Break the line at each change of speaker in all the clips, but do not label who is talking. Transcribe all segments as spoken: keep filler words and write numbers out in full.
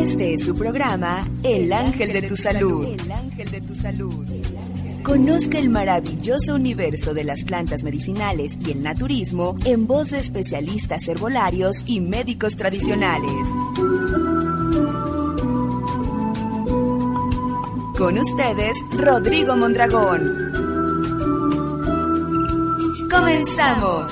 Este es su programa, El Ángel de tu Salud. El Ángel de tu Salud. Conozca el maravilloso universo de las plantas medicinales y el naturismo en voz de especialistas herbolarios y médicos tradicionales. Con ustedes, Rodrigo Mondragón. ¡Comenzamos!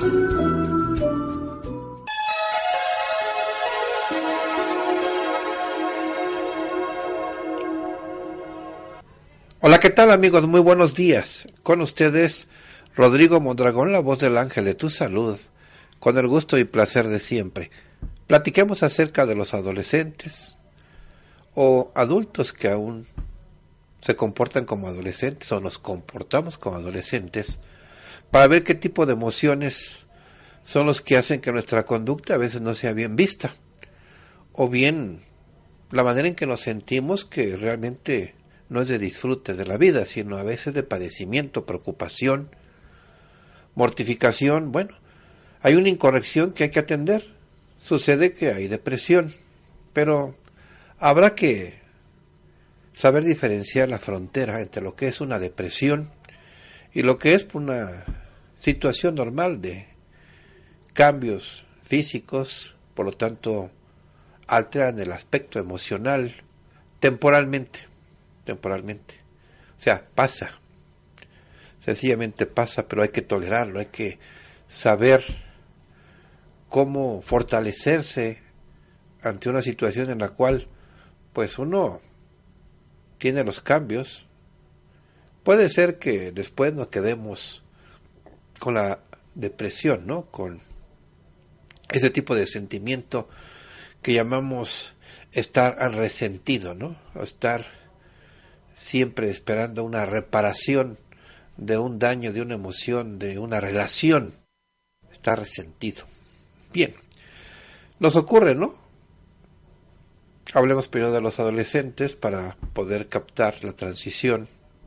Hola, ¿qué tal, amigos? Muy buenos días. Con ustedes, Rodrigo Mondragón, la voz del Ángel de tu Salud, con el gusto y placer de siempre. Platiquemos acerca de los adolescentes o adultos que aún se comportan como adolescentes o nos comportamos como adolescentes, para ver qué tipo de emociones son los que hacen que nuestra conducta a veces no sea bien vista, o bien la manera en que nos sentimos que realmente no es de disfrute de la vida, sino a veces de padecimiento, preocupación, mortificación. Bueno, hay una incorrección que hay que atender. Sucede que hay depresión, pero habrá que saber diferenciar la frontera entre lo que es una depresión y lo que es una situación normal de cambios físicos, por lo tanto alteran el aspecto emocional temporalmente. temporalmente, o sea, pasa, sencillamente pasa, pero hay que tolerarlo, hay que saber cómo fortalecerse ante una situación en la cual, pues uno tiene los cambios. Puede ser que después nos quedemos con la depresión, ¿no? Con ese tipo de sentimiento que llamamos estar resentido, ¿no? O estar siempre esperando una reparación de un daño, de una emoción, de una relación. Está resentido. Bien, nos ocurre, ¿no? Hablemos primero de los adolescentes para poder captar la transición.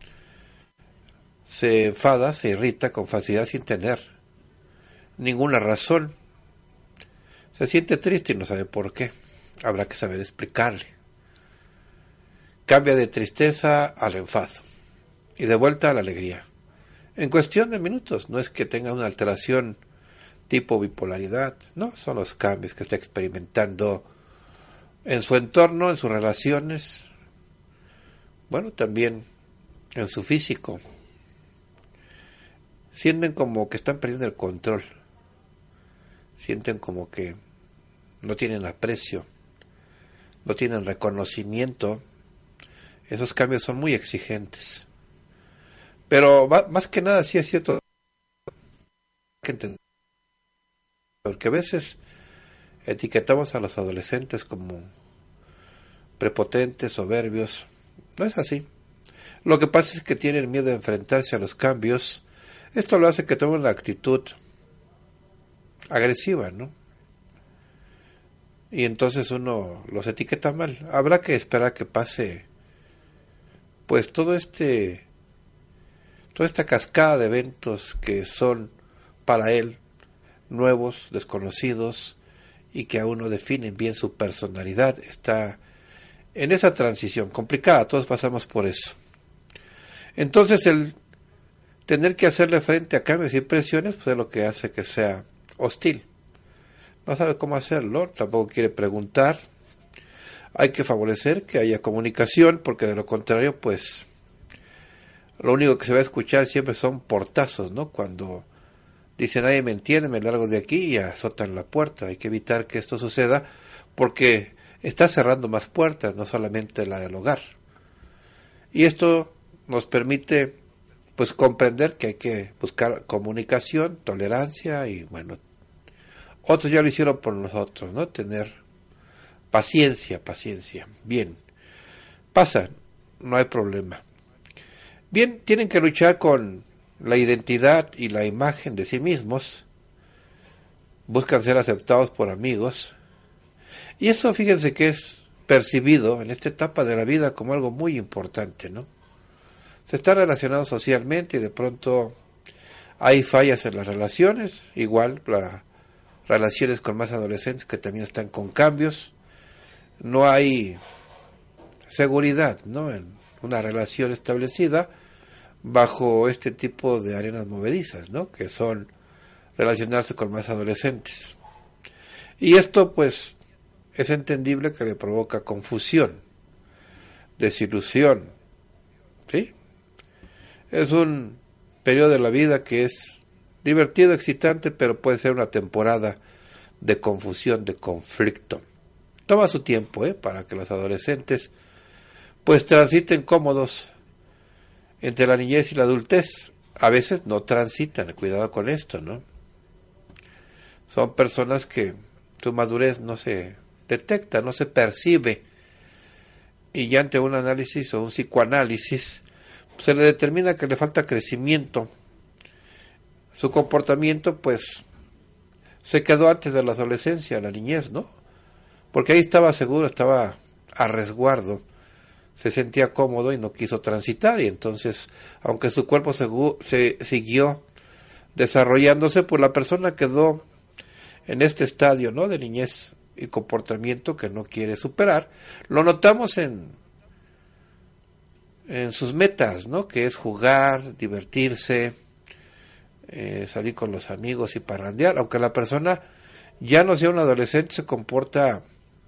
Se enfada, se irrita con facilidad sin tener ninguna razón. Se siente triste y no sabe por qué. Habrá que saber explicarle. Cambia de tristeza al enfado y de vuelta a la alegría. En cuestión de minutos, no es que tenga una alteración tipo bipolaridad, no, son los cambios que está experimentando en su entorno, en sus relaciones, bueno, también en su físico. Sienten como que están perdiendo el control, sienten como que no tienen aprecio, no tienen reconocimiento. Esos cambios son muy exigentes. Pero más que nada sí es cierto que entender, porque a veces etiquetamos a los adolescentes como prepotentes, soberbios. No es así. Lo que pasa es que tienen miedo de enfrentarse a los cambios. Esto lo hace que tomen una actitud agresiva, ¿no? Y entonces uno los etiqueta mal. Habrá que esperar que pase pues todo este, toda esta cascada de eventos que son para él nuevos, desconocidos y que aún no definen bien su personalidad. Está en esa transición complicada, todos pasamos por eso. Entonces el tener que hacerle frente a cambios y presiones, pues es lo que hace que sea hostil. No sabe cómo hacerlo, tampoco quiere preguntar. Hay que favorecer que haya comunicación, porque de lo contrario, pues, lo único que se va a escuchar siempre son portazos, ¿no? Cuando dicen, nadie me entiende, me largo de aquí y azotan la puerta. Hay que evitar que esto suceda, porque está cerrando más puertas, no solamente la del hogar. Y esto nos permite, pues, comprender que hay que buscar comunicación, tolerancia y, bueno, otros ya lo hicieron por nosotros, ¿no? Tener Paciencia, paciencia. Bien. Pasa, no hay problema. Bien, tienen que luchar con la identidad y la imagen de sí mismos. Buscan ser aceptados por amigos. Y eso, fíjense que es percibido en esta etapa de la vida como algo muy importante, ¿no? Se están relacionados socialmente y de pronto hay fallas en las relaciones, igual para relaciones con más adolescentes que también están con cambios. No hay seguridad, ¿no? En una relación establecida bajo este tipo de arenas movedizas, ¿no? Que son relacionarse con más adolescentes. Y esto, pues, es entendible que le provoca confusión, desilusión, ¿sí? Es un periodo de la vida que es divertido, excitante, pero puede ser una temporada de confusión, de conflicto. Toma su tiempo, ¿eh? Para que los adolescentes, pues, transiten cómodos entre la niñez y la adultez. A veces no transitan, cuidado con esto, ¿no? Son personas que su madurez no se detecta, no se percibe, y ya ante un análisis o un psicoanálisis se le determina que le falta crecimiento. Su comportamiento, pues, se quedó antes de la adolescencia, la niñez, ¿no? Porque ahí estaba seguro, estaba a resguardo, se sentía cómodo y no quiso transitar, y entonces, aunque su cuerpo se, se siguió desarrollándose, pues la persona quedó en este estadio, ¿no? De niñez y comportamiento que no quiere superar. Lo notamos en en sus metas, ¿no? Que es jugar, divertirse, eh, salir con los amigos y parrandear. Aunque la persona ya no sea un adolescente, se comporta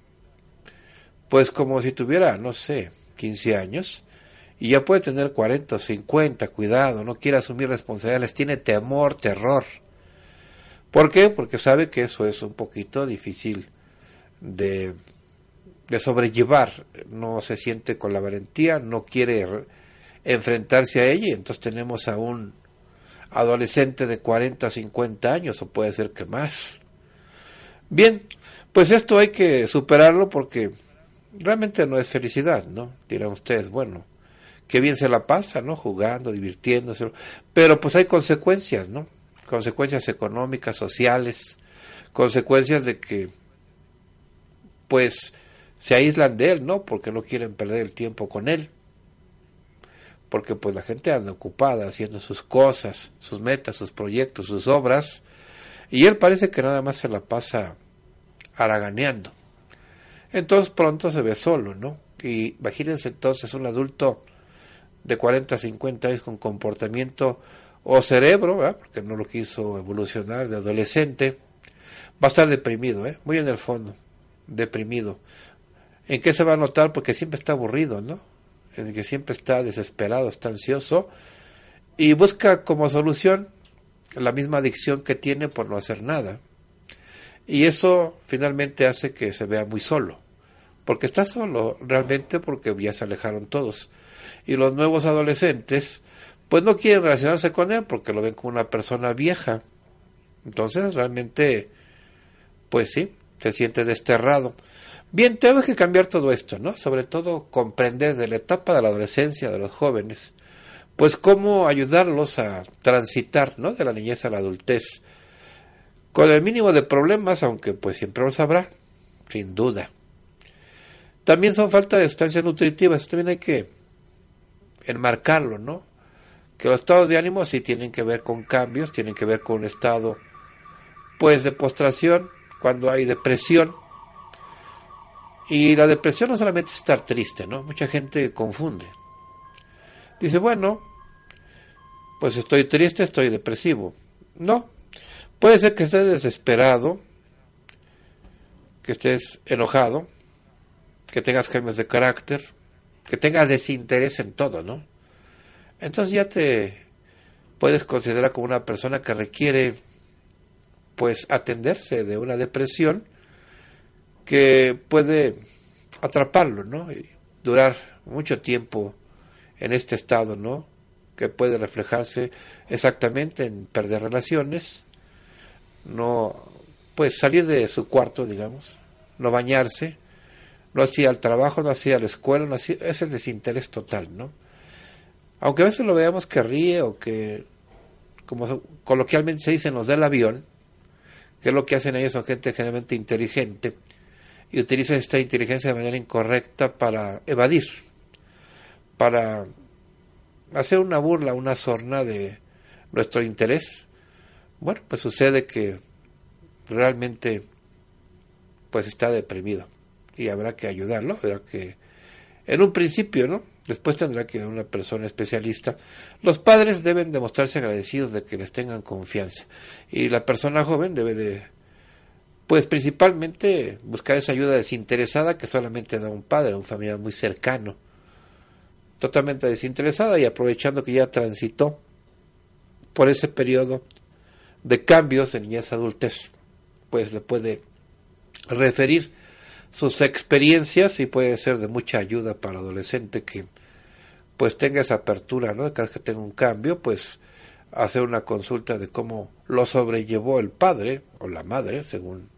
pues como si tuviera, no sé, quince años, y ya puede tener cuarenta o cincuenta, cuidado, no quiere asumir responsabilidades, tiene temor, terror. ¿Por qué? Porque sabe que eso es un poquito difícil de, de sobrellevar, no se siente con la valentía, no quiere re- enfrentarse a ella, y entonces tenemos a un adolescente de cuarenta, cincuenta años, o puede ser que más. Bien, pues esto hay que superarlo porque realmente no es felicidad, ¿no? Dirán ustedes, bueno, qué bien se la pasa, ¿no? Jugando, divirtiéndose, pero pues hay consecuencias, ¿no? Consecuencias económicas, sociales, consecuencias de que pues se aíslan de él, ¿no? Porque no quieren perder el tiempo con él, porque pues la gente anda ocupada haciendo sus cosas, sus metas, sus proyectos, sus obras, y él parece que nada más se la pasa haraganeando. Entonces pronto se ve solo, ¿no? Y imagínense entonces un adulto de cuarenta, cincuenta años con comportamiento o cerebro, ¿verdad? Porque no lo quiso evolucionar de adolescente, va a estar deprimido, ¿eh? Muy en el fondo, deprimido. ¿En qué se va a notar? Porque siempre está aburrido, ¿no? En que siempre está desesperado, está ansioso, y busca como solución la misma adicción que tiene por no hacer nada. Y eso finalmente hace que se vea muy solo, porque está solo realmente porque ya se alejaron todos. Y los nuevos adolescentes pues no quieren relacionarse con él porque lo ven como una persona vieja. Entonces realmente pues sí, se siente desterrado. Bien, tenemos que cambiar todo esto, ¿no? Sobre todo comprender de la etapa de la adolescencia de los jóvenes, pues cómo ayudarlos a transitar, ¿no? De la niñez a la adultez, con el mínimo de problemas, aunque pues siempre los habrá, sin duda. También son falta de sustancias nutritivas, también hay que enmarcarlo, ¿no? Que los estados de ánimo sí tienen que ver con cambios, tienen que ver con un estado, pues, de postración, cuando hay depresión. Y la depresión no solamente es estar triste, ¿no? Mucha gente confunde. Dice, bueno, pues estoy triste, estoy depresivo. No, puede ser que estés desesperado, que estés enojado, que tengas cambios de carácter, que tengas desinterés en todo, ¿no? Entonces ya te puedes considerar como una persona que requiere, pues, atenderse de una depresión que puede atraparlo, ¿no? Y durar mucho tiempo en este estado, ¿no? Que puede reflejarse exactamente en perder relaciones, no, pues salir de su cuarto, digamos, no bañarse, no hacía el trabajo, no hacía la escuela, no hacía, es el desinterés total, ¿no? Aunque a veces lo veamos que ríe o que, como coloquialmente se dice, nos da el avión, que es lo que hacen ellos, son gente generalmente inteligente, y utilizan esta inteligencia de manera incorrecta para evadir, para hacer una burla, una sorna de nuestro interés. Bueno, pues sucede que realmente pues está deprimido y habrá que ayudarlo, habrá que en un principio, ¿no? Después tendrá que ir una persona especialista. Los padres deben demostrarse agradecidos de que les tengan confianza. Y la persona joven debe de, pues principalmente, buscar esa ayuda desinteresada que solamente da un padre, un familiar muy cercano. Totalmente desinteresada y aprovechando que ya transitó por ese periodo de cambios en niñez adultez, pues le puede referir sus experiencias y puede ser de mucha ayuda para el adolescente que pues tenga esa apertura, ¿no? Cada vez que tenga un cambio, pues hacer una consulta de cómo lo sobrellevó el padre o la madre, según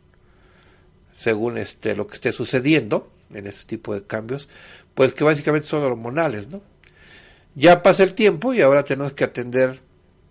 según este lo que esté sucediendo en ese tipo de cambios, pues que básicamente son hormonales, ¿no? Ya pasa el tiempo y ahora tenemos que atender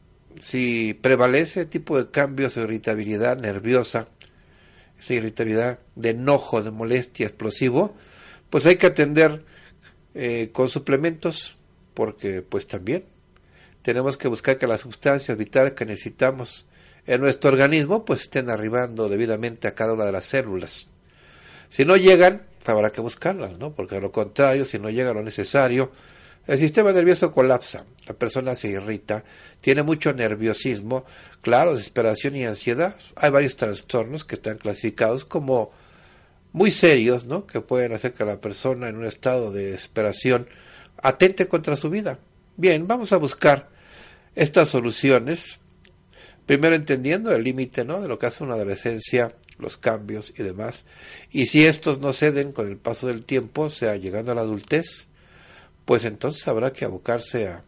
si prevalece tipo de cambios de irritabilidad nerviosa, esa irritabilidad de enojo, de molestia, explosivo, pues hay que atender eh, con suplementos, porque pues también tenemos que buscar que las sustancias vitales que necesitamos en nuestro organismo pues estén arribando debidamente a cada una de las células. Si no llegan, habrá que buscarlas, ¿no? Porque a lo contrario, si no llega lo necesario, el sistema nervioso colapsa, la persona se irrita, tiene mucho nerviosismo, claro, desesperación y ansiedad. Hay varios trastornos que están clasificados como muy serios, ¿no? Que pueden hacer que la persona en un estado de desesperación atente contra su vida. Bien, vamos a buscar estas soluciones, primero entendiendo el límite, ¿no? De lo que hace una adolescencia, los cambios y demás. Y si estos no ceden con el paso del tiempo, o sea, llegando a la adultez, pues entonces habrá que abocarse a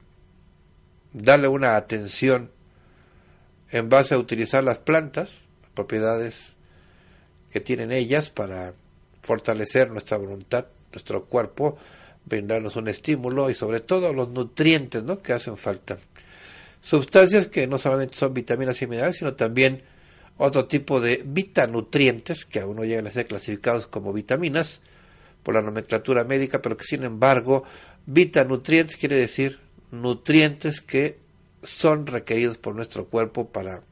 darle una atención en base a utilizar las plantas, las propiedades que tienen ellas para fortalecer nuestra voluntad, nuestro cuerpo, brindarnos un estímulo y sobre todo los nutrientes, ¿no? Que hacen falta. Sustancias que no solamente son vitaminas y minerales, sino también otro tipo de vitanutrientes que aún no llegan a ser clasificados como vitaminas por la nomenclatura médica, pero que sin embargo vitanutrientes quiere decir nutrientes que son requeridos por nuestro cuerpo para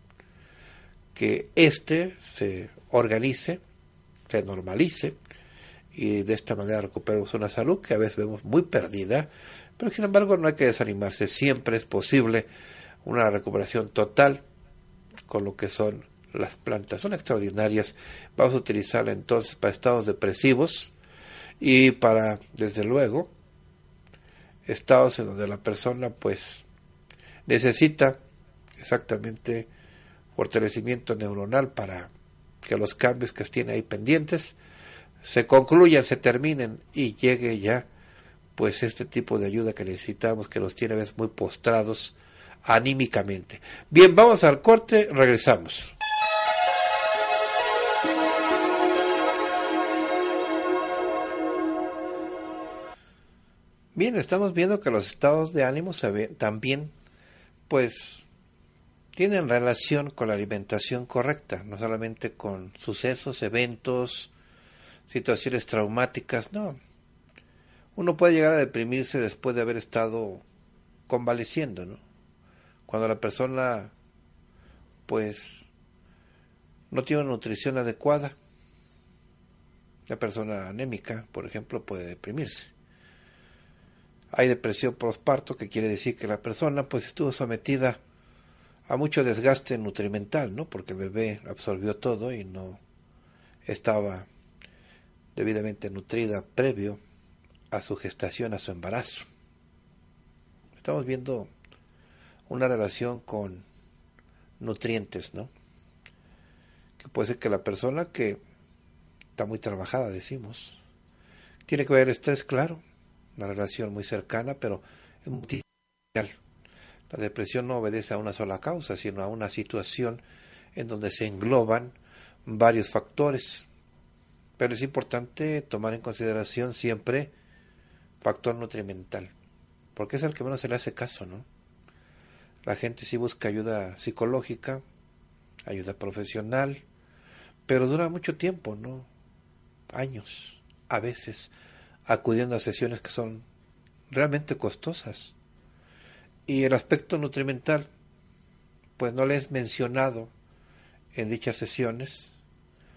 que éste se organice, se normalice y de esta manera recuperemos una salud que a veces vemos muy perdida, pero sin embargo no hay que desanimarse, siempre es posible una recuperación total con lo que son las plantas, son extraordinarias. Vamos a utilizarla entonces para estados depresivos y para, desde luego, estados en donde la persona pues necesita exactamente fortalecimiento neuronal para que los cambios que tiene ahí pendientes se concluyan, se terminen y llegue ya pues este tipo de ayuda que necesitamos, que los tiene a veces muy postrados anímicamente. Bien, vamos al corte, regresamos. Bien, estamos viendo que los estados de ánimo se ve, también pues tienen relación con la alimentación correcta, no solamente con sucesos, eventos, situaciones traumáticas, no. Uno puede llegar a deprimirse después de haber estado convaleciendo, ¿no? Cuando la persona pues no tiene una nutrición adecuada, la persona anémica, por ejemplo, puede deprimirse. Hay depresión postparto, que quiere decir que la persona pues estuvo sometida a mucho desgaste nutrimental, ¿no? Porque el bebé absorbió todo y no estaba debidamente nutrida previo a su gestación, a su embarazo. Estamos viendo una relación con nutrientes, ¿no? Que puede ser que la persona que está muy trabajada, decimos, tiene que ver el estrés, claro, una relación muy cercana, pero es multifactorial. La depresión no obedece a una sola causa, sino a una situación en donde se engloban varios factores. Pero es importante tomar en consideración siempre factor nutrimental, porque es el que menos se le hace caso, ¿no? La gente sí busca ayuda psicológica, ayuda profesional, pero dura mucho tiempo, ¿no? Años, a veces, acudiendo a sesiones que son realmente costosas. Y el aspecto nutrimental, pues no le es mencionado en dichas sesiones,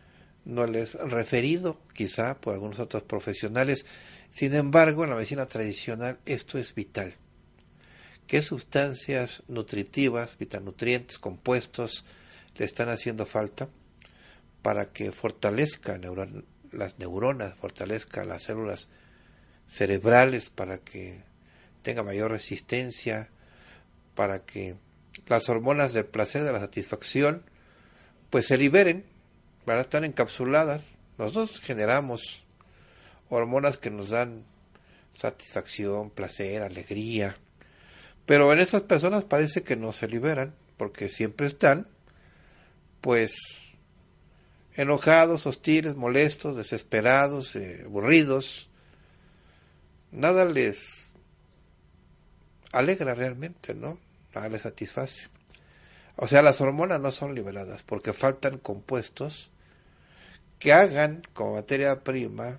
no les es referido quizá por algunos otros profesionales. Sin embargo, en la medicina tradicional esto es vital. ¿Qué sustancias nutritivas, vitanutrientes, compuestos le están haciendo falta para que fortalezca neuron- las neuronas, fortalezca las células cerebrales, para que tenga mayor resistencia, para que las hormonas del placer, de la satisfacción, pues se liberen, van a estar encapsuladas? Nosotros generamos hormonas que nos dan satisfacción, placer, alegría, pero en estas personas parece que no se liberan, porque siempre están, pues, enojados, hostiles, molestos, desesperados, eh, aburridos. Nada les alegra realmente, ¿no? Nada les satisface. O sea, las hormonas no son liberadas porque faltan compuestos que hagan como materia prima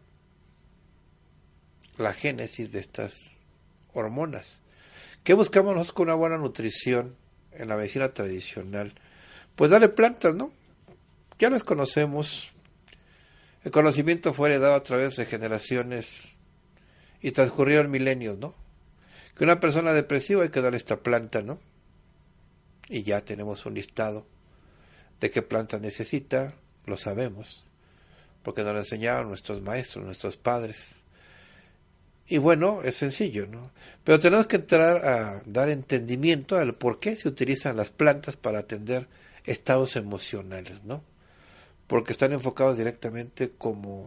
la génesis de estas hormonas. ¿Qué buscamos nosotros con una buena nutrición en la medicina tradicional? Pues darle plantas, ¿no? Ya las conocemos. El conocimiento fue heredado a través de generaciones y transcurrieron milenios, ¿no? Que una persona depresiva hay que darle esta planta, ¿no? Y ya tenemos un listado de qué planta necesita, lo sabemos, porque nos lo enseñaron nuestros maestros, nuestros padres. Y bueno, es sencillo, ¿no? Pero tenemos que entrar a dar entendimiento al por qué se utilizan las plantas para atender estados emocionales, ¿no? Porque están enfocados directamente como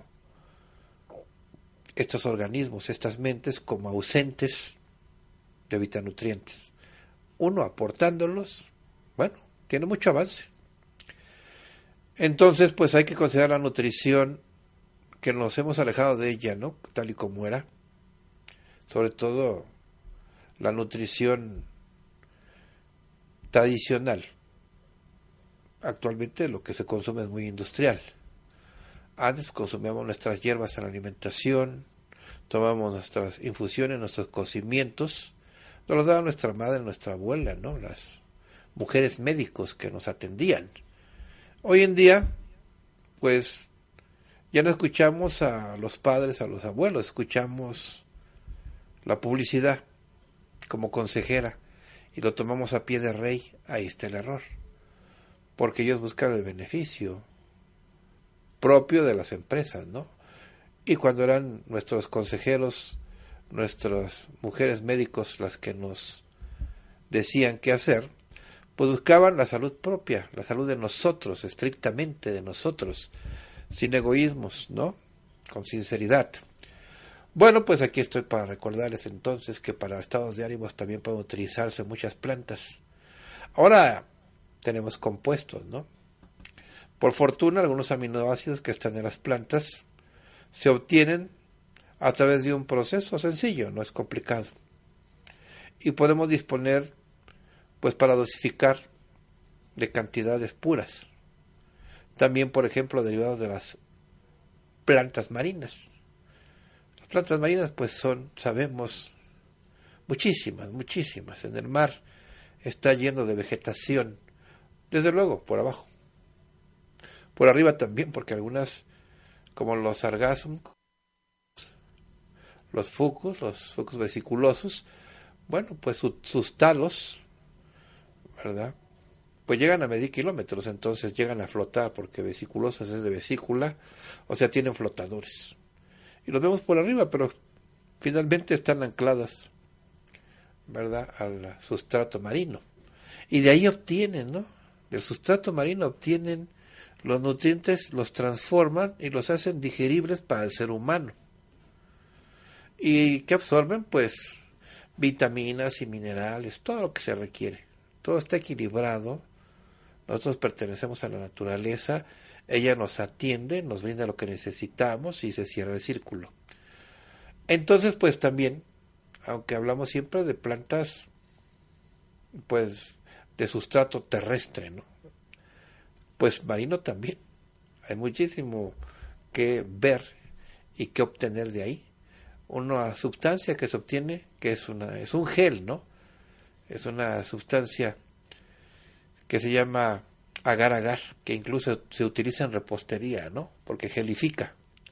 estos organismos, estas mentes, como ausentes de vitanutrientes. Uno aportándolos, bueno, tiene mucho avance. Entonces, pues hay que considerar la nutrición, que nos hemos alejado de ella, ¿no? Tal y como era. Sobre todo la nutrición tradicional. Actualmente lo que se consume es muy industrial. Antes consumíamos nuestras hierbas en la alimentación, tomábamos nuestras infusiones, nuestros cocimientos, nos los daba nuestra madre, nuestra abuela, ¿no? Las mujeres médicos que nos atendían. Hoy en día, pues, ya no escuchamos a los padres, a los abuelos, escuchamos la publicidad como consejera y lo tomamos a pie de rey. Ahí está el error, porque ellos buscan el beneficio propio de las empresas, ¿no? Y cuando eran nuestros consejeros, nuestras mujeres médicos las que nos decían qué hacer, pues buscaban la salud propia, la salud de nosotros, estrictamente de nosotros, sin egoísmos, ¿no? Con sinceridad. Bueno, pues aquí estoy para recordarles entonces que para estados de ánimos también pueden utilizarse muchas plantas. Ahora tenemos compuestos, ¿no? Por fortuna, algunos aminoácidos que están en las plantas se obtienen a través de un proceso sencillo, no es complicado. Y podemos disponer, pues, para dosificar de cantidades puras. También, por ejemplo, derivados de las plantas marinas. Las plantas marinas, pues, son, sabemos, muchísimas, muchísimas. En el mar está lleno de vegetación, desde luego, por abajo. Por arriba también, porque algunas, como los sargassum, los fucus, los fucus vesiculosos, bueno, pues su, sus talos, ¿verdad? Pues llegan a medir kilómetros, entonces llegan a flotar, porque vesiculosos es de vesícula, o sea, tienen flotadores. Y los vemos por arriba, pero finalmente están ancladas, ¿verdad?, al sustrato marino. Y de ahí obtienen, ¿no? Del sustrato marino obtienen los nutrientes, los transforman y los hacen digeribles para el ser humano. ¿Y qué absorben? Pues vitaminas y minerales, todo lo que se requiere. Todo está equilibrado. Nosotros pertenecemos a la naturaleza, ella nos atiende, nos brinda lo que necesitamos y se cierra el círculo. Entonces, pues también, aunque hablamos siempre de plantas, pues de sustrato terrestre, ¿no? Pues marino también. Hay muchísimo que ver y que obtener de ahí. Una sustancia que se obtiene, que es una es un gel, ¿no? Es una sustancia que se llama agar-agar, que incluso se utiliza en repostería, ¿no? Porque gelifica.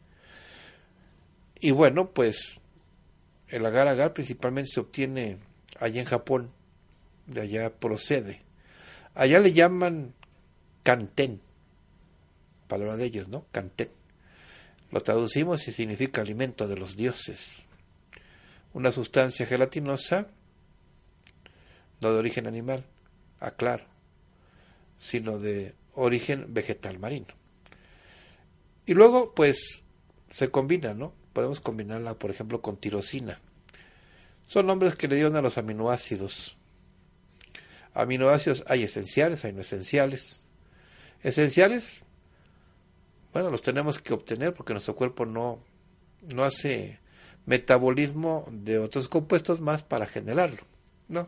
Y bueno, pues el agar-agar principalmente se obtiene allá en Japón, de allá procede. Allá le llaman kanten, palabra de ellos, ¿no? Kanten. Lo traducimos y significa alimento de los dioses. Una sustancia gelatinosa, no de origen animal, aclaro, sino de origen vegetal marino. Y luego, pues, se combina, ¿no? Podemos combinarla, por ejemplo, con tirosina. Son nombres que le dieron a los aminoácidos. Aminoácidos hay esenciales, hay no esenciales. Esenciales, bueno, los tenemos que obtener porque nuestro cuerpo no, no hace metabolismo de otros compuestos más para generarlo, ¿no?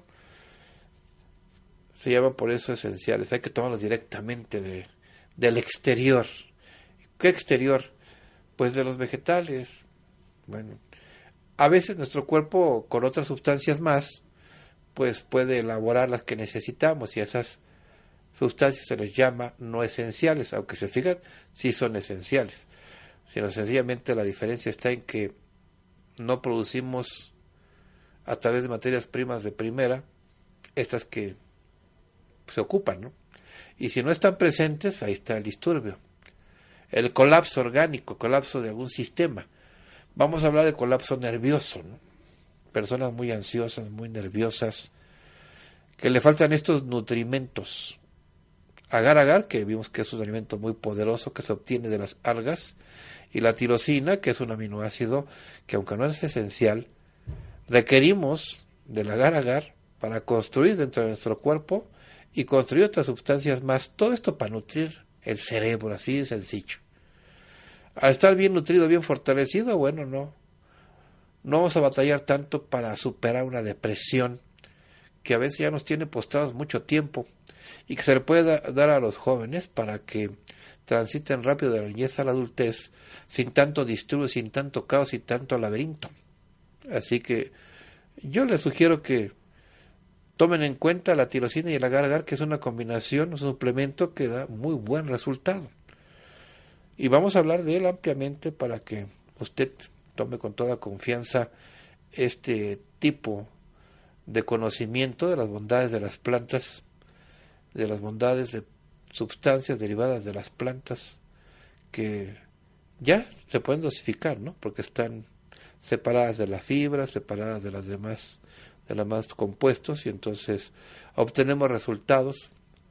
Se llaman por eso esenciales, hay que tomarlos directamente de, del exterior. ¿Qué exterior? Pues de los vegetales. Bueno, a veces nuestro cuerpo con otras sustancias más, pues puede elaborar las que necesitamos y esas sustancias se les llama no esenciales, aunque se fijan, sí son esenciales, sino sencillamente la diferencia está en que no producimos a través de materias primas de primera estas que se ocupan, ¿no? Y si no están presentes, ahí está el disturbio, el colapso orgánico, colapso de algún sistema. Vamos a hablar de colapso nervioso, ¿no? Personas muy ansiosas, muy nerviosas, que le faltan estos nutrimentos. Agar-agar, que vimos que es un alimento muy poderoso que se obtiene de las algas, y la tirosina, que es un aminoácido que, aunque no es esencial, requerimos del agar-agar para construir dentro de nuestro cuerpo y construir otras sustancias más. Todo esto para nutrir el cerebro, así de sencillo. Al estar bien nutrido, bien fortalecido, bueno, no, no vamos a batallar tanto para superar una depresión que a veces ya nos tiene postrados mucho tiempo y que se le puede da, dar a los jóvenes para que transiten rápido de la niñez a la adultez sin tanto disturbio, sin tanto caos, sin tanto laberinto. Así que yo les sugiero que tomen en cuenta la tirosina y el agar-agar, que es una combinación, un suplemento que da muy buen resultado. Y vamos a hablar de él ampliamente para que usted tome con toda confianza este tipo de conocimiento de las bondades de las plantas, de las bondades de sustancias derivadas de las plantas que ya se pueden dosificar, ¿no? Porque están separadas de las fibras, separadas de las demás, de los demás compuestos, y entonces obtenemos resultados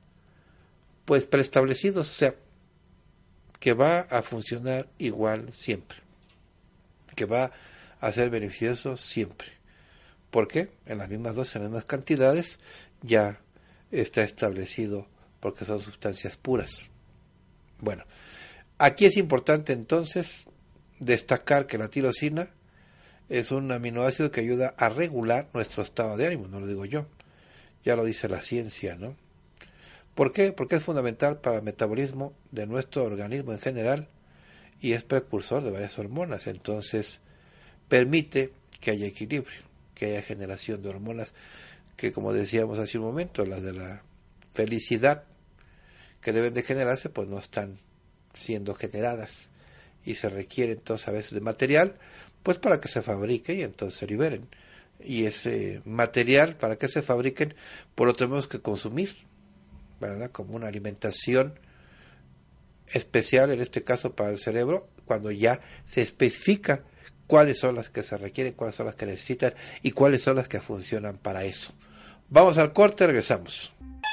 pues preestablecidos, o sea, que va a funcionar igual siempre, que va a ser beneficioso siempre. ¿Por qué? En las mismas dosis, en las mismas cantidades, ya está establecido porque son sustancias puras. Bueno, aquí es importante entonces destacar que la tirosina es un aminoácido que ayuda a regular nuestro estado de ánimo, no lo digo yo, ya lo dice la ciencia, ¿no? ¿Por qué? Porque es fundamental para el metabolismo de nuestro organismo en general y es precursor de varias hormonas, entonces permite que haya equilibrio, que haya generación de hormonas que, como decíamos hace un momento, las de la felicidad que deben de generarse, pues no están siendo generadas y se requiere entonces a veces de material, pues para que se fabrique y entonces se liberen. Y ese material, para que se fabriquen, pues lo tenemos que consumir, ¿verdad? Como una alimentación especial, en este caso para el cerebro, cuando ya se especifica cuáles son las que se requieren, cuáles son las que necesitan y cuáles son las que funcionan para eso. Vamos al corte, regresamos.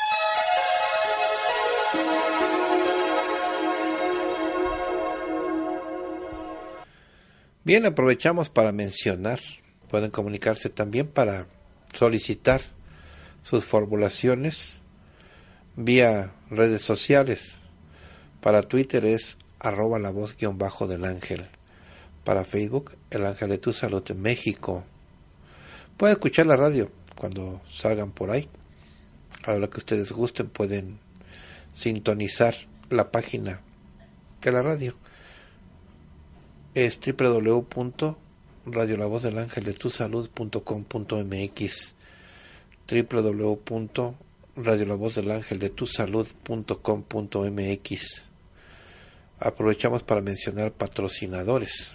Bien, aprovechamos para mencionar, pueden comunicarse también para solicitar sus formulaciones vía redes sociales. Para Twitter es arroba la voz guión bajo del ángel. Para Facebook, El Ángel de tu Salud en México. Pueden escuchar la radio cuando salgan por ahí. A la que ustedes gusten, pueden sintonizar la página de la radio. Es doble u doble u doble u punto radio la voz del ángel de tu salud punto com punto m x, doble u doble u doble u punto radio la voz del ángel de tu salud punto com punto m x. Aprovechamos para mencionar patrocinadores.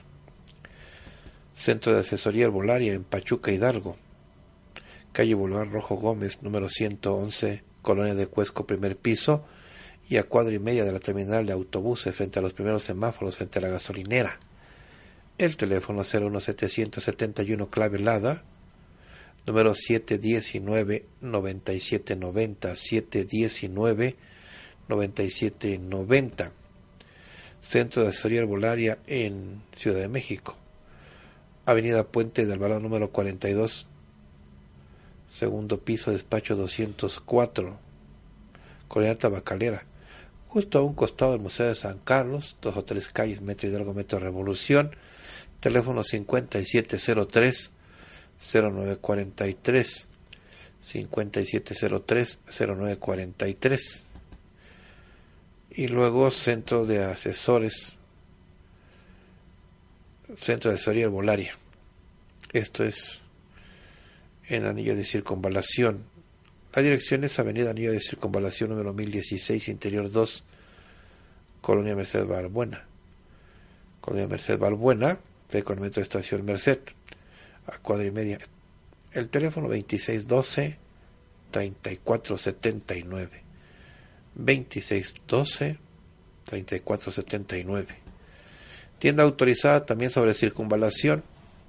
Centro de Asesoría Herbolaria en Pachuca, Hidalgo, calle Boulevard Rojo Gómez, número ciento once, Colonia de Cuesco, primer piso, y a cuadra y media de la terminal de autobuses, frente a los primeros semáforos, frente a la gasolinera. El teléfono cero uno setecientos setenta y uno clave Lada, número siete diecinueve, noventa y siete noventa, siete diecinueve, noventa y siete noventa. Centro de Asesoría Herbolaria en Ciudad de México, Avenida Puente del Balón número cuarenta y dos, segundo piso, despacho doscientos cuatro, Colonia Tabacalera, justo a un costado del Museo de San Carlos, dos o tres calles, Metro Hidalgo, Metro Revolución. Teléfono cincuenta y siete cero tres, cero nueve cuarenta y tres, cincuenta y siete cero tres, cero nueve cuarenta y tres. Y luego Centro de Asesores, Centro de Asesoría Herbolaria. Esto es en Anillo de Circunvalación. La dirección es Avenida Anillo de Circunvalación número mil dieciséis, Interior dos, Colonia Merced Balbuena. Colonia Merced Balbuena, de con el metro de Estación Merced, a cuadra y media. El teléfono veintiséis doce, treinta y cuatro setenta y nueve. veintiséis doce, treinta y cuatro setenta y nueve. Tienda autorizada también sobre Circunvalación.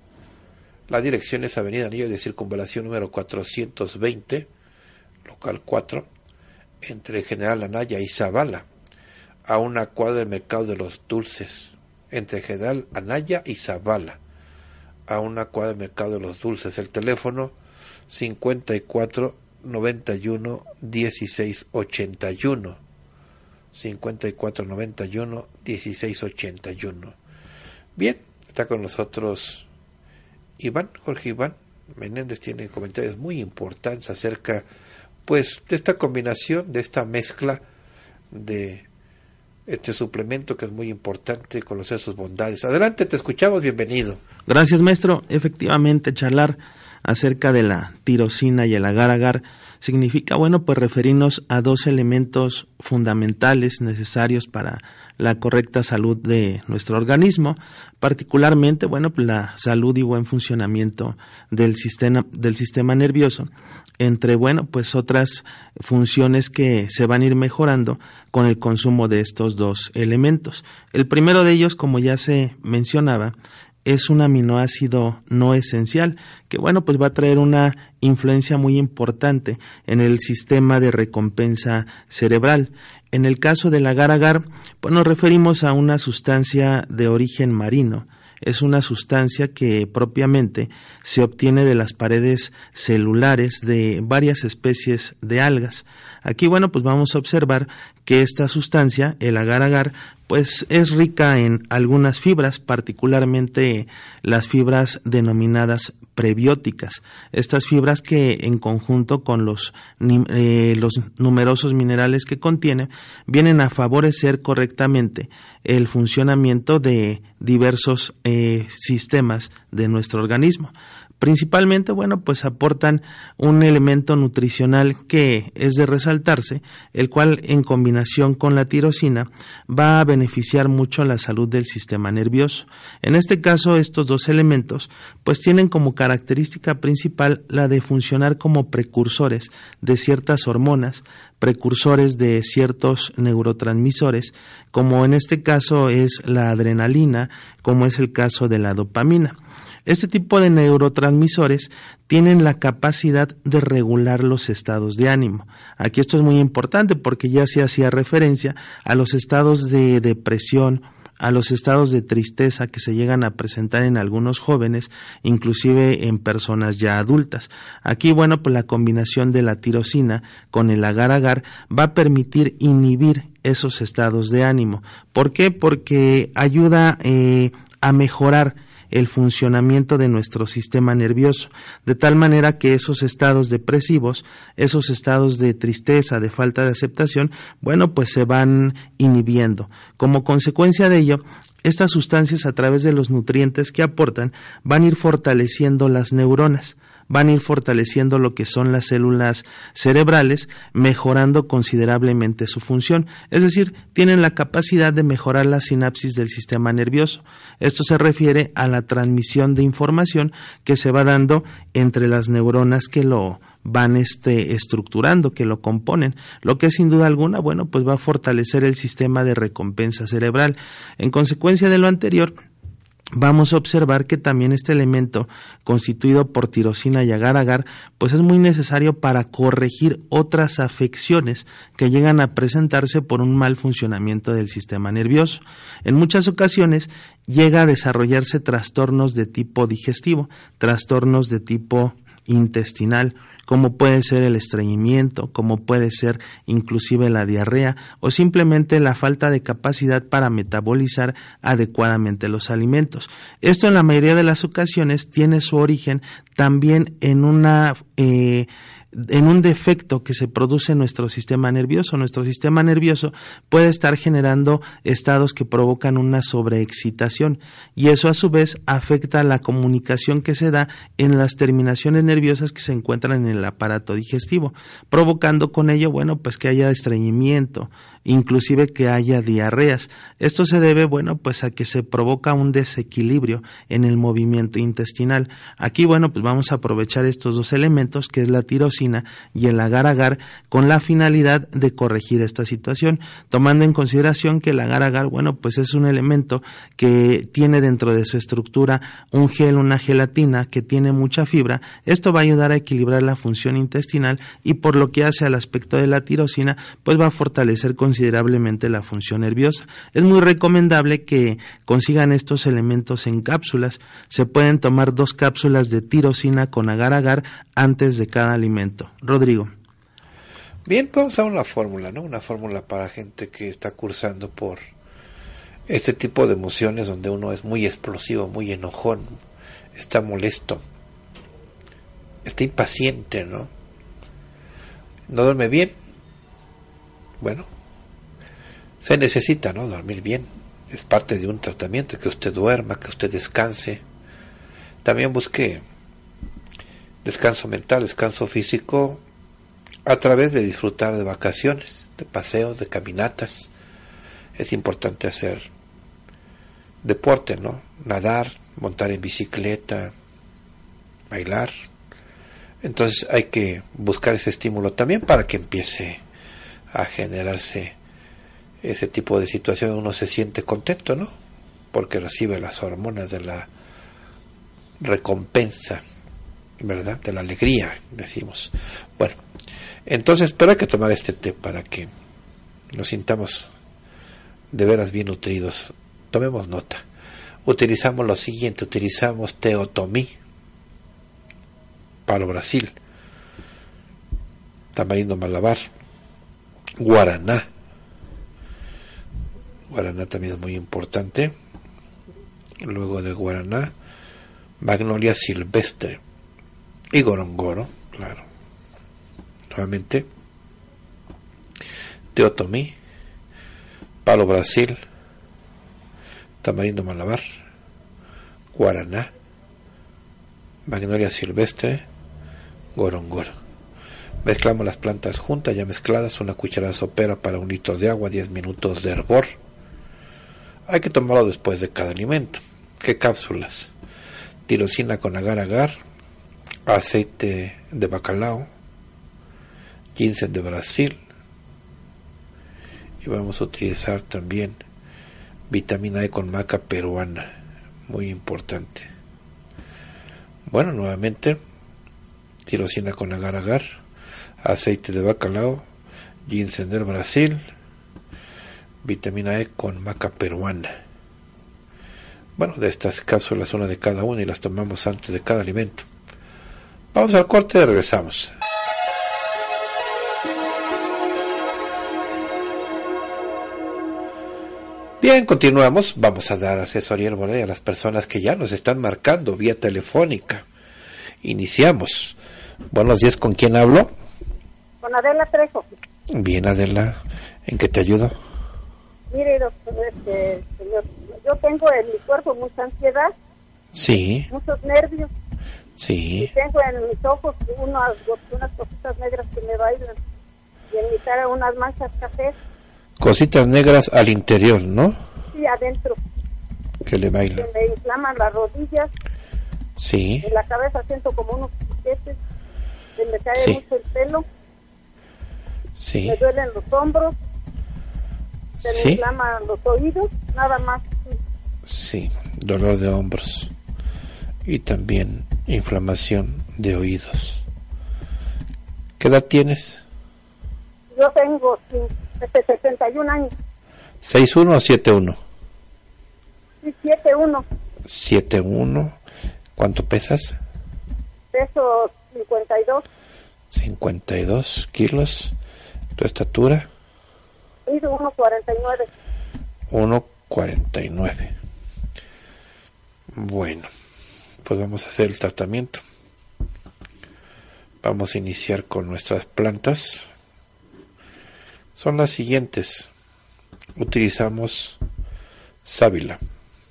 La dirección es Avenida Anillo de Circunvalación número cuatrocientos veinte, local cuatro, entre General Anaya y Zavala, a una cuadra del Mercado de los Dulces. Entre General Anaya y Zavala, a una cuadra del Mercado de los Dulces. El teléfono cincuenta y cuatro noventa y uno dieciséis ochenta y uno, cincuenta y cuatro noventa y uno dieciséis ochenta y uno. Bien, está con nosotros Iván, Jorge Iván Menéndez. Tiene comentarios muy importantes acerca, pues, de esta combinación, de esta mezcla de este suplemento que es muy importante, conocer sus bondades. Adelante, te escuchamos, bienvenido.
Gracias, maestro. Efectivamente, charlar acerca de la tirosina y el agar-agar significa, bueno, pues referirnos a dos elementos fundamentales necesarios para la correcta salud de nuestro organismo, particularmente, bueno, pues la salud y buen funcionamiento del sistema, del sistema nervioso, entre, bueno, pues otras funciones que se van a ir mejorando con el consumo de estos dos elementos. El primero de ellos, como ya se mencionaba, es un aminoácido no esencial, que bueno, pues va a traer una influencia muy importante en el sistema de recompensa cerebral. En el caso del agar-agar, pues nos referimos a una sustancia de origen marino. Es una sustancia que propiamente se obtiene de las paredes celulares de varias especies de algas. Aquí, bueno, pues vamos a observar que esta sustancia, el agar-agar, pues es rica en algunas fibras, particularmente las fibras denominadas prebióticas. Estas fibras que en conjunto con los, eh, los numerosos minerales que contiene, vienen a favorecer correctamente el funcionamiento de diversos eh, sistemas de nuestro organismo. Principalmente, bueno, pues aportan un elemento nutricional que es de resaltarse, el cual en combinación con la tirosina va a beneficiar mucho la salud del sistema nervioso. En este caso, estos dos elementos pues tienen como característica principal la de funcionar como precursores de ciertas hormonas, precursores de ciertos neurotransmisores, como en este caso es la adrenalina, como es el caso de la dopamina. Este tipo de neurotransmisores tienen la capacidad de regular los estados de ánimo. Aquí esto es muy importante porque ya se hacía referencia a los estados de depresión, a los estados de tristeza que se llegan a presentar en algunos jóvenes, inclusive en personas ya adultas. Aquí, bueno, pues la combinación de la tirosina con el agar-agar va a permitir inhibir esos estados de ánimo. ¿Por qué? Porque ayuda eh, a mejorar el funcionamiento de nuestro sistema nervioso, de tal manera que esos estados depresivos, esos estados de tristeza, de falta de aceptación, bueno, pues se van inhibiendo. Como consecuencia de ello, estas sustancias, a través de los nutrientes que aportan, van a ir fortaleciendo las neuronas, van a ir fortaleciendo lo que son las células cerebrales, mejorando considerablemente su función. Es decir, tienen la capacidad de mejorar la sinapsis del sistema nervioso. Esto se refiere a la transmisión de información que se va dando entre las neuronas que lo van este estructurando, que lo componen, lo que sin duda alguna, bueno, pues va a fortalecer el sistema de recompensa cerebral. En consecuencia de lo anterior, vamos a observar que también este elemento constituido por tirosina y agar-agar pues es muy necesario para corregir otras afecciones que llegan a presentarse por un mal funcionamiento del sistema nervioso. En muchas ocasiones llega a desarrollarse trastornos de tipo digestivo, trastornos de tipo intestinal, como puede ser el estreñimiento, como puede ser inclusive la diarrea o simplemente la falta de capacidad para metabolizar adecuadamente los alimentos. Esto en la mayoría de las ocasiones tiene su origen también en una eh, en un defecto que se produce en nuestro sistema nervioso. Nuestro sistema nervioso puede estar generando estados que provocan una sobreexcitación y eso a su vez afecta la comunicación que se da en las terminaciones nerviosas que se encuentran en el aparato digestivo, provocando con ello, bueno, pues que haya estreñimiento, inclusive que haya diarreas. Esto se debe, bueno, pues a que se provoca un desequilibrio en el movimiento intestinal. Aquí, bueno, pues vamos a aprovechar estos dos elementos, que es la tirosina y el agar-agar, con la finalidad de corregir esta situación, tomando en consideración que el agar-agar, bueno, pues es un elemento que tiene dentro de su estructura un gel, una gelatina que tiene mucha fibra. Esto va a ayudar a equilibrar la función intestinal y por lo que hace al aspecto de la tirosina, pues va a fortalecer considerablemente la función nerviosa. Es muy recomendable que consigan estos elementos en cápsulas. Se pueden tomar dos cápsulas de tirosina con agar-agar antes de cada alimento. Rodrigo.
Bien, vamos a una fórmula, ¿no? Una fórmula para gente que está cursando por este tipo de emociones donde uno es muy explosivo, muy enojón, está molesto, está impaciente, ¿no? No duerme bien. Bueno, se necesita, ¿no? Dormir bien. Es parte de un tratamiento, que usted duerma, que usted descanse. También busque descanso mental, descanso físico a través de disfrutar de vacaciones, de paseos, de caminatas. Es importante hacer deporte, ¿no? Nadar, montar en bicicleta, bailar. Entonces hay que buscar ese estímulo también para que empiece a generarse ese tipo de situación. Uno se siente contento, ¿no? Porque recibe las hormonas de la recompensa, ¿verdad? De la alegría, decimos. Bueno, entonces, pero hay que tomar este té para que nos sintamos de veras bien nutridos. Tomemos nota. Utilizamos lo siguiente, utilizamos Teotomí, Palo Brasil, Tamarindo Malabar, Guaraná. Guaraná también es muy importante. Luego de Guaraná, Magnolia silvestre y Gorongoro, claro. Nuevamente, Teotomí, Palo Brasil, Tamarindo Malabar, Guaraná, Magnolia silvestre, Gorongoro. Mezclamos las plantas juntas, ya mezcladas, una cucharada sopera para un litro de agua, diez minutos de hervor. Hay que tomarlo después de cada alimento. ¿Qué cápsulas? Tirosina con agar-agar, aceite de bacalao, ginseng de Brasil, y vamos a utilizar también vitamina E con maca peruana, muy importante. Bueno, nuevamente, tirosina con agar-agar, aceite de bacalao, ginseng del Brasil, vitamina E con maca peruana. Bueno, de estas cápsulas, una de cada una, y las tomamos antes de cada alimento. Vamos al corte y regresamos. Bien, continuamos. Vamos a dar asesoría herbolaria a las personas que ya nos están marcando vía telefónica. Iniciamos. Buenos días, ¿con quién hablo?
Con Adela Trejo.
Bien, Adela, ¿en qué te ayudo?
Mire, doctor, este, señor, yo tengo en mi cuerpo mucha ansiedad.
Sí.
Muchos nervios.
Sí.
Y tengo en mis ojos unas, unas cositas negras que me bailan. Y en mi cara unas manchas cafés.
Cositas negras al interior, ¿no?
Sí, adentro.
Que le bailan.
Que me inflaman las rodillas.
Sí.
En la cabeza siento como unos piquetes. Se me cae
Sí.
mucho el pelo.
Sí.
Me duelen los hombros. Se
Sí.
me inflaman los oídos. Nada más.
Sí, dolor de hombros y también inflamación de oídos. ¿Qué edad tienes?
Yo tengo sí, este, sesenta y un años.
¿seis uno o siete uno?
Sí, siete uno.
siete uno. ¿Cuánto pesas?
Peso cincuenta y dos.
cincuenta y dos kilos. ¿Tu estatura?
Mido uno cuarenta y nueve.
uno cuarenta y nueve. Bueno, pues vamos a hacer el tratamiento. Vamos a iniciar con nuestras plantas. Son las siguientes. Utilizamos sábila,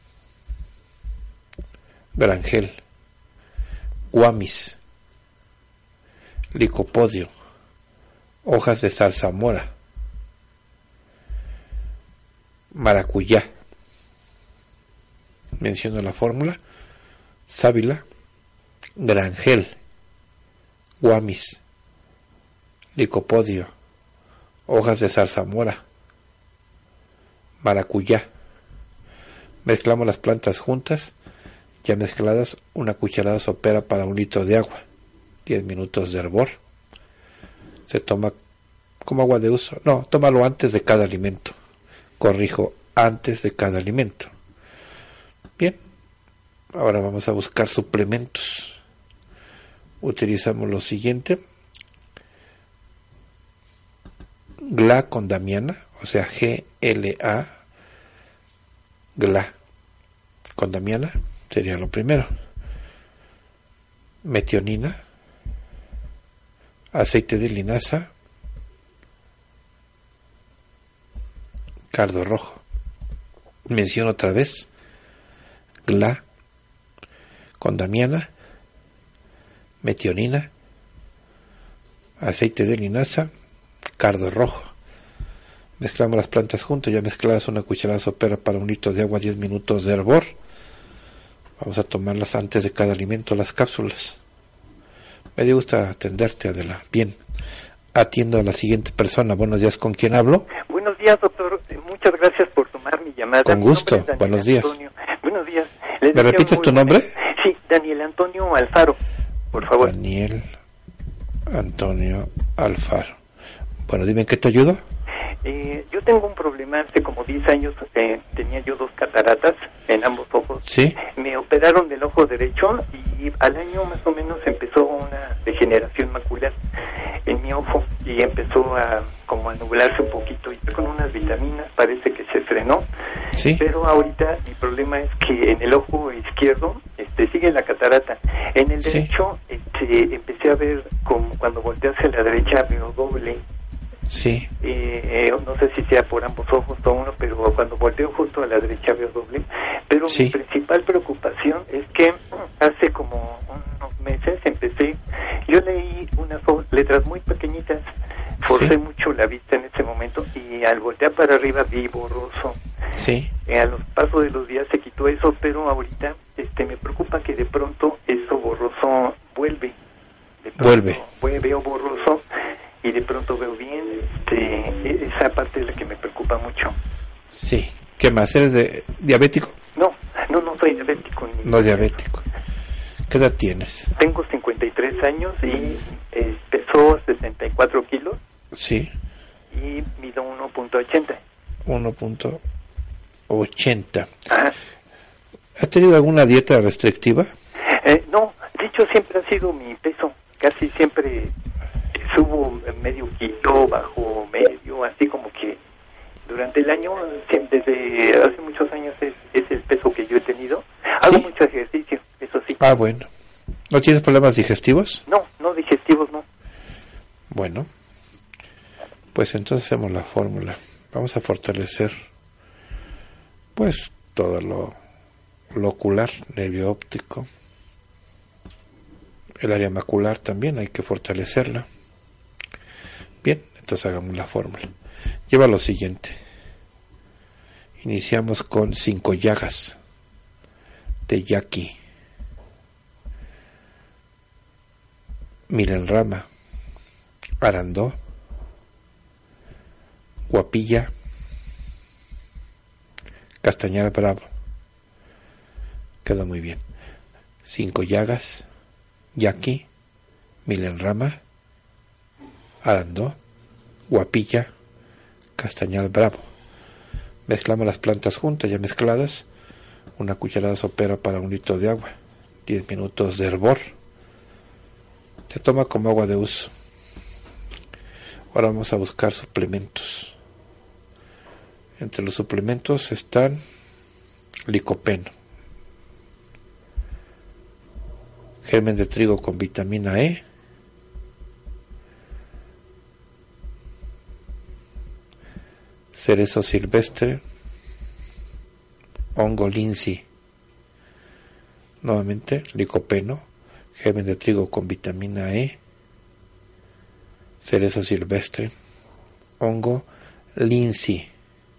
berenjel, guamis, licopodio, hojas de zarzamora, maracuyá. Menciono la fórmula: sábila, berenjel, guamis, licopodio, hojas de zarzamora, maracuyá. Mezclamos las plantas juntas. Ya mezcladas, una cucharada sopera para un litro de agua. diez minutos de hervor. Se toma como agua de uso. No, tómalo antes de cada alimento. Corrijo, antes de cada alimento. Bien, ahora vamos a buscar suplementos. Utilizamos lo siguiente: Gla con Damiana, o sea, G L A, Gla con Damiana, sería lo primero. Metionina, aceite de linaza, cardo rojo. Menciono otra vez: Gla con Damiana, metionina, aceite de linaza, cardo rojo. Mezclamos las plantas juntas, ya mezcladas, una cucharada sopera para un litro de agua, diez minutos de hervor. Vamos a tomarlas antes de cada alimento, las cápsulas. Me dio gusto atenderte, Adela. Bien, atiendo a la siguiente persona. Buenos días, ¿con quién hablo?
Buenos días, doctor. Muchas gracias por tomar mi llamada.
Con gusto, buenos días.
Antonio. Buenos días.
¿Me repites tu nombre?
Sí, Daniel Antonio Alfaro, por favor.
Daniel Antonio Alfaro. Bueno, dime, ¿en qué te ayudo?
Eh, yo tengo un problema. Hace como diez años eh, tenía yo dos cataratas en ambos ojos.
Sí.
Me operaron del ojo derecho y al año más o menos empezó una degeneración macular en mi ojo y empezó a como a nublarse un poquito, y con unas vitaminas parece que se frenó.
Sí.
Pero ahorita mi problema es que en el ojo izquierdo este sigue la catarata. En el
Sí.
derecho este, empecé a ver como cuando volteé hacia la derecha veo doble.
Sí.
Eh, eh, no sé si sea por ambos ojos o uno, pero cuando volteo justo a la derecha veo doble. Pero
Sí.
mi principal preocupación es que hace como unos meses empecé, yo leí unas letras muy pequeñitas, forcé
Sí.
mucho la vista en ese momento y al voltear para arriba vi borroso.
Sí.
Eh, a los pasos de los días se quitó eso, pero ahorita este me preocupa que de pronto eso borroso vuelve. De pronto
Vuelve.
vue- Veo borroso y de pronto veo bien. Este, esa parte es la que me preocupa mucho.
Sí. ¿Qué más? ¿Eres de diabético?
No, no, no soy diabético. Ni
No diabético. ¿Qué edad tienes?
Tengo cincuenta y tres años y eh, peso sesenta y cuatro kilos
Sí.
y mido uno punto ochenta.
uno punto ochenta.
Ah,
¿Has tenido alguna dieta restrictiva?
eh, no, de hecho siempre ha sido mi peso. Casi siempre subo medio kilo, bajo medio, así como que durante el año, siempre, desde hace muchos años es, es el peso que yo he tenido. Hago
¿Sí?
mucho ejercicio, eso sí.
Ah, bueno. ¿No tienes problemas digestivos?
No, no digestivos, no.
Bueno, pues entonces hacemos la fórmula. Vamos a fortalecer, pues, todo lo, lo ocular, nervio óptico, El área macular también hay que fortalecerla. Bien, entonces hagamos la fórmula. Lleva lo siguiente. Iniciamos con cinco llagas de yaqui, milenrama, arandó, guapilla, castañal bravo. Quedó muy bien. Cinco llagas, yaqui, milenrama, arandó, guapilla, castañal bravo. Mezclamos las plantas juntas, ya mezcladas. Una cucharada sopera para un litro de agua. diez minutos de hervor. Se toma como agua de uso. Ahora vamos a buscar suplementos. Entre los suplementos están licopeno, germen de trigo con vitamina E, cerezo silvestre, hongo linsi, nuevamente licopeno, germen de trigo con vitamina E, cerezo silvestre, hongo linsi.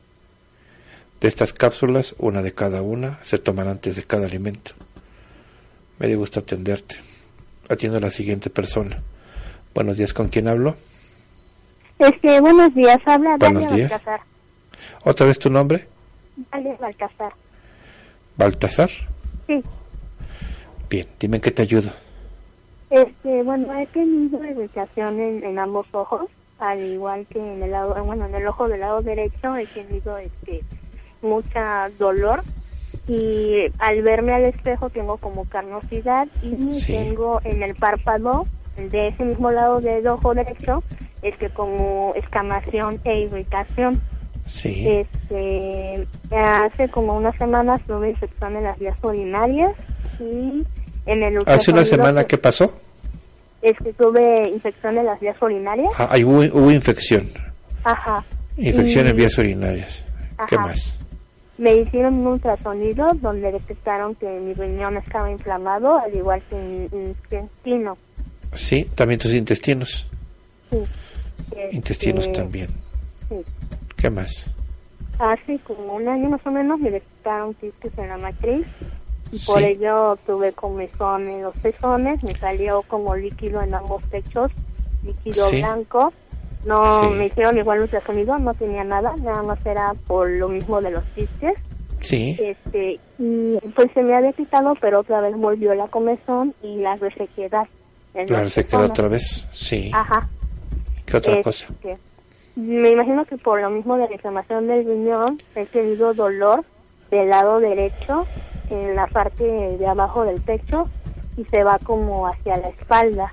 De estas cápsulas, una de cada una, se toman antes de cada alimento. Me dio gusto atenderte. Atiendo a la siguiente persona. Buenos días, ¿con quién hablo?
Este, buenos días, habla
Buenos
Dalia
días.
Balcázar.
¿Otra vez tu nombre?
Dalia Balcázar.
¿Baltasar?
Sí.
Bien, dime en qué te ayudo.
Este, bueno, he tenido irritación en, en ambos ojos, al igual que en el lado, bueno, en el ojo del lado derecho he tenido este mucha dolor y al verme al espejo tengo como carnosidad y
Sí.
tengo en el párpado de ese mismo lado del ojo derecho este como escamación e irritación.
Sí.
Este, hace como unas semanas tuve infección en las vías urinarias y en el
¿Hace una
ultrasonido
semana
que-
qué pasó?
es que tuve infección en las vías urinarias.
Ah, ahí hubo, hubo infección.
Ajá.
Infección
Y-
en vías urinarias. ¿Qué
Ajá.
más?
Me hicieron un ultrasonido donde detectaron que mi riñón estaba inflamado, al igual que mi intestino.
Sí, también tus intestinos.
Sí.
Intestinos
Este,
también.
Sí.
¿Qué más?
Hace como un año más o menos me detectaron quistes en la matriz y
Sí.
por ello tuve comezón en los pezones, me salió como líquido en ambos pechos, líquido
Sí.
blanco. No
Sí.
me hicieron igual ultrasonido, no tenía nada, nada más era por lo mismo de los quistes.
Sí.
Este, y pues se me había quitado, pero otra vez volvió la comezón y la resequedad. en
Claro,
las
se quedó
personas.
otra vez. Sí.
Ajá.
¿Qué otra
Este,
cosa?
Me imagino que por lo mismo de la inflamación del riñón he tenido dolor del lado derecho en la parte de abajo del pecho y se va como hacia la espalda.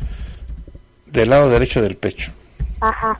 Del lado derecho del pecho.
Ajá.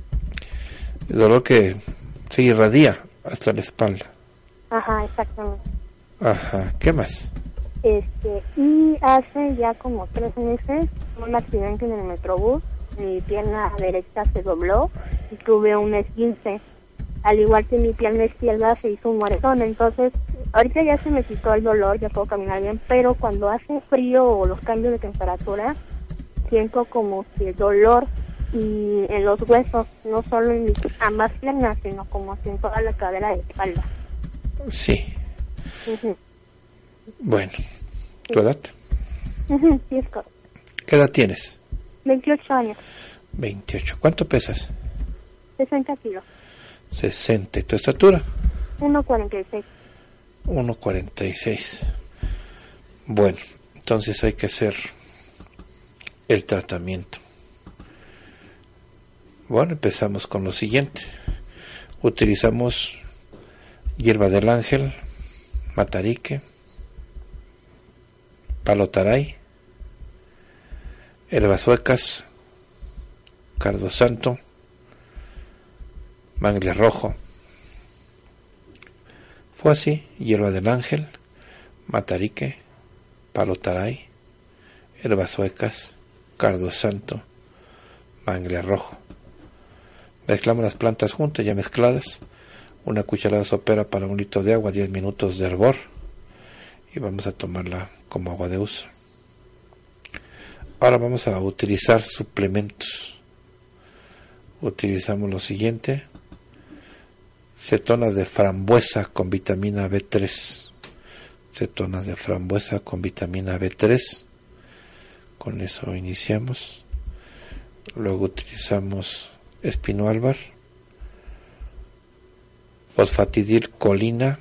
El dolor que se irradia hasta la espalda.
Ajá, exactamente.
Ajá. ¿Qué más?
Este, y hace ya como tres meses, un accidente en el Metrobús, mi pierna derecha se dobló y tuve un esguince. Al igual que mi pierna izquierda se hizo un moretón, entonces ahorita ya se me quitó el dolor, ya puedo caminar bien, pero cuando hace frío o los cambios de temperatura, siento como que dolor y en los huesos, no solo en mis ambas piernas, sino como en toda la cadera de espalda.
Sí.
Ujú.
Bueno. ¿Tu edad?
Ujú, sí, es correcto.
¿Qué edad tienes?
veintiocho años,
veintiocho. ¿Cuánto pesas?
sesenta kilos,
sesenta. ¿Y tu estatura?
uno cuarenta y seis.
uno cuarenta y seis. Bueno, entonces hay que hacer el tratamiento. Bueno, empezamos con lo siguiente. Utilizamos hierba del ángel, matarique, palo taray, herbas suecas, cardo santo, mangle rojo. Fue así: hierba del ángel, matarique, palo taray, herbas suecas, cardo santo, mangle rojo. Mezclamos las plantas juntas, ya mezcladas. Una cucharada sopera para un litro de agua, diez minutos de hervor. Y vamos a tomarla como agua de uso. Ahora vamos a utilizar suplementos. Utilizamos lo siguiente: cetonas de frambuesa con vitamina B tres. Cetonas de frambuesa con vitamina B tres. Con eso iniciamos. Luego utilizamos espinoalbar, fosfatidilcolina,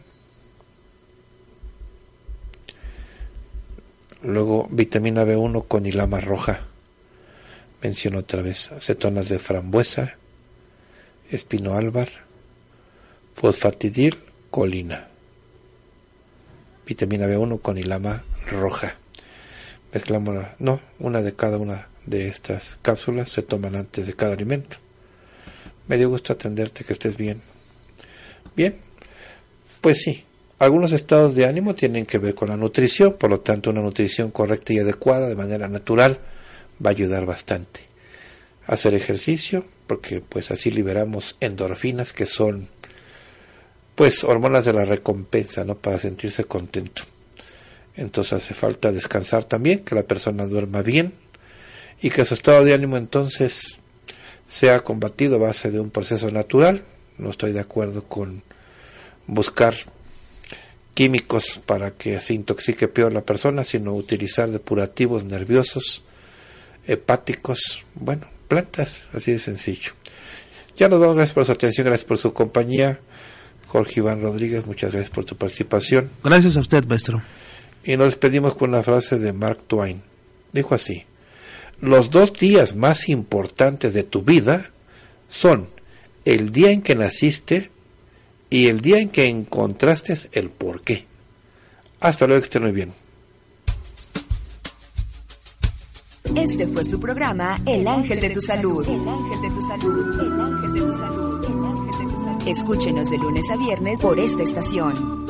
luego vitamina B uno con ilama roja. Menciono otra vez: cetonas de frambuesa, espinoalbar, fosfatidilcolina, vitamina B uno con ilama roja. Mezclamos, no, una de cada una de estas cápsulas se toman antes de cada alimento. Me dio gusto atenderte, que estés bien. Bien, pues sí, algunos estados de ánimo tienen que ver con la nutrición, por lo tanto una nutrición correcta y adecuada de manera natural va a ayudar bastante. Hacer ejercicio, porque pues así liberamos endorfinas, que son pues hormonas de la recompensa, ¿no?, para sentirse contento. Entonces hace falta descansar también, que la persona duerma bien y que su estado de ánimo entonces sea combatido a base de un proceso natural. No estoy de acuerdo con buscar químicos para que se intoxique peor la persona, sino utilizar depurativos nerviosos, hepáticos, bueno, plantas, así de sencillo. Ya nos vamos, gracias por su atención, gracias por su compañía. Jorge Iván Rodríguez, muchas gracias por tu participación.
Gracias a usted, maestro.
Y nos despedimos con una frase de Mark Twain. Dijo así: los dos días más importantes de tu vida son el día en que naciste y el día en que encontraste el porqué. Hasta luego, que estén muy bien.
Este fue su programa El Ángel de tu Salud. El Ángel de tu Salud. El Ángel de tu Salud. El Ángel de tu Salud. Escúchenos de lunes a viernes por esta estación.